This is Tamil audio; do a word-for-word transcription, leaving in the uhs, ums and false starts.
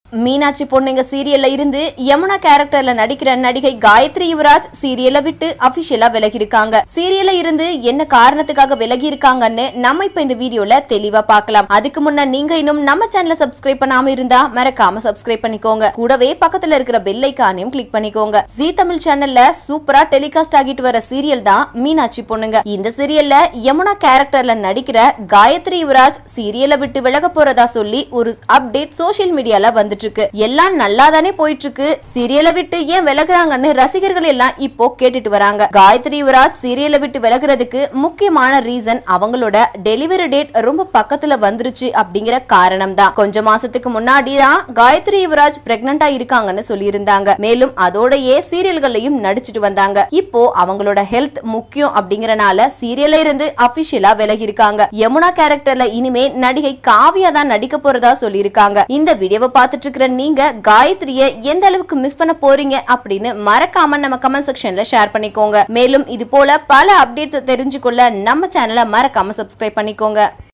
மீனாட்சி பொண்ணுங்க சீரியல்ல இருந்து யமுனா கேரக்டர்ல நடிக்கிற நடிகை காயத்ரி யுவராஜ் சீரியலை விட்டு அபிஷியலா விலகி இருக்காங்க. சீரியல்ல இருந்து என்ன காரணத்துக்காக விலகி இருக்காங்கன்னு நம்ம இப்ப இந்த வீடியோல தெளிவா பார்க்கலாம். அதுக்கு முன்ன நீங்க இன்னும் நம்ம சேனலை சப்ஸ்கிரைப் பண்ணாம இருந்தா மறக்காம சப்ஸ்கிரைப் பண்ணிக்கோங்க. கூடவே பக்கத்துல இருக்கிற பெல் ஐகானையும் கிளிக் பண்ணிக்கோங்க. ஜீ தமிழ் சேனல்ல சூப்பரா டெலிகாஸ்ட் ஆகிட்டு வர சீரியல் தான் மீனாட்சி பொண்ணுங்க. இந்த சீரியல்ல யமுனா கேரக்டர்ல நடிக்கிற காயத்ரி யுவராஜ் சீரியலை விட்டு விலக போறதா சொல்லி ஒரு அப்டேட் சோசியல் மீடியால வந்து எல்லாம் நல்லா தானே போயிட்டு இருக்கு. சீரியலை விட்டு ஏன் விலகுறாங்கன்னு ரசிகர்கள் எல்லாம் இப்போ கேட்டுட்டு வராங்க. காயத்ரி யுவராஜ் சீரியலை விட்டு விலகுறதுக்கு முக்கியமான ரீசன் அவங்களோட டெலிவரி டேட் ரொம்ப பக்கத்துல வந்துருச்சு அப்படிங்கிற காரணம் தான். கொஞ்ச மாசத்துக்கு முன்னாடி தான் காயத்ரி யுவராஜ் பிரெக்னண்டா இருக்காங்கன்னு சொல்லி இருந்தாங்க. மேலும் அதோடயே சீரியல்களையும் நடிச்சிட்டு வந்தாங்க. இப்போ அவங்களோட ஹெல்த் முக்கியம் அப்படிங்கறனால சீரியல்ல இருந்து அபிஷியலா விலகி இருக்காங்க. யமுனா கேரக்டர்ல இனிமே நடிகை காவியா தான் நடிக்க போறதா சொல்லி இருக்காங்க. இந்த வீடியோவை பார்த்துட்டு நீங்க காயத்ரியை எந்த அளவுக்கு மிஸ் பண்ண போறீங்க அப்படின்னு மறக்காம நம்ம கமெண்ட் செக்ஷன்ல ஷேர் பண்ணிக்கோங்க. மேலும் இது போல பல அப்டேட்ஸ் தெரிஞ்சுக்கொள்ள நம்ம சேனலை மறக்காம சப்ஸ்கிரைப் பண்ணிக்கோங்க.